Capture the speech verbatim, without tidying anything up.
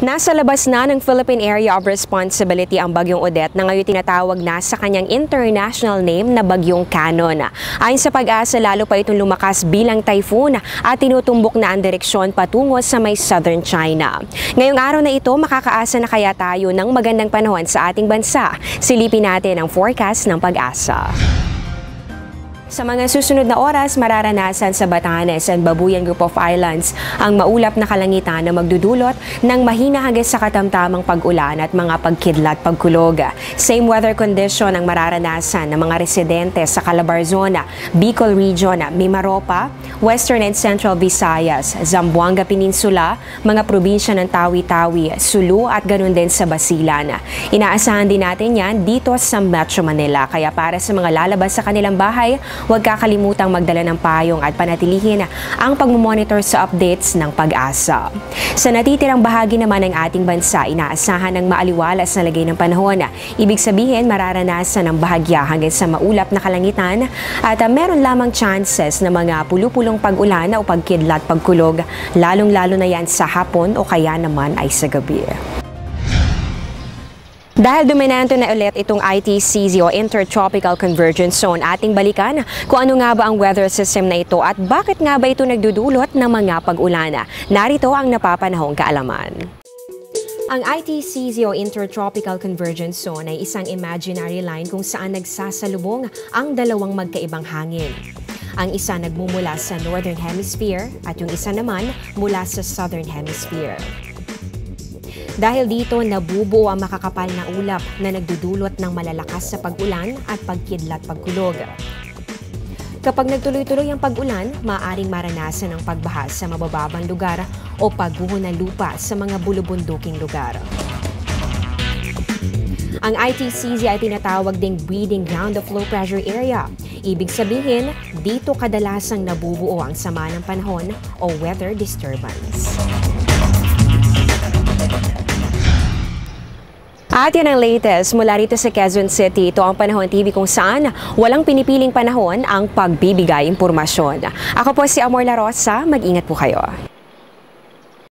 Nasa labas na ng Philippine Area of Responsibility ang Bagyong Odette na ngayon tinatawag na sa kanyang international name na Bagyong Canon. Ayon sa Pag-asa, lalo pa itong lumakas bilang typhoon at tinutumbok na ang direksyon patungo sa may southern China. Ngayong araw na ito, makakaasa na kaya tayo ng magandang panahon sa ating bansa? Silipin natin ang forecast ng Pag-asa. Sa mga susunod na oras, mararanasan sa Batanes and Babuyan Group of Islands ang maulap na kalangitan na magdudulot ng mahina hanggang sa katamtamang pag-ulan at mga pagkidlat pagkulog. Same weather condition ang mararanasan ng mga residente sa Calabarzon, Bicol Region, Mimaropa, Western and Central Visayas, Zamboanga Peninsula, mga probinsya ng Tawi-Tawi, Sulu at ganun din sa Basilan. Inaasahan din natin yan dito sa Metro Manila. Kaya para sa mga lalabas sa kanilang bahay, huwag kakalimutang magdala ng payong at panatilihin ang pagmumonitor sa updates ng Pag-asa. Sa natitirang bahagi naman ng ating bansa, inaasahan ng maaliwalas na lagay ng panahon. Ibig sabihin, mararanasan ng bahagya hanggang sa maulap na kalangitan at uh, meron lamang chances na mga pulupulong pag-ulan o pagkidlat pagkulog, lalong-lalo na yan sa hapon o kaya naman ay sa gabi. Dahil dominante na ulit itong I T C Z o Intertropical Convergence Zone, ating balikan kung ano nga ba ang weather system na ito at bakit nga ba ito nagdudulot ng mga pag-ulan. Narito ang napapanahong kaalaman. Ang I T C Z o Intertropical Convergence Zone ay isang imaginary line kung saan nagsasalubong ang dalawang magkaibang hangin. Ang isa nagmumula sa Northern Hemisphere at yung isa naman mula sa Southern Hemisphere. Dahil dito, nabubuo ang makakapal na ulap na nagdudulot ng malalakas sa pag-ulan at pagkidlat pagkulog. Kapag nagtuloy-tuloy ang pag-ulan, maaaring maranasan ang pagbaha sa mabababang lugar o pagguho ng lupa sa mga bulubunduking lugar. Ang I T C Z ay tinatawag ding breeding ground of low pressure area. Ibig sabihin, dito kadalasang nabubuo ang sama ng panahon o weather disturbance. At yan ang latest mula rito sa Quezon City. Ito ang Panahon T V kung saan walang pinipiling panahon ang pagbibigay impormasyon. Ako po si Amor La Rosa. Mag-ingat po kayo.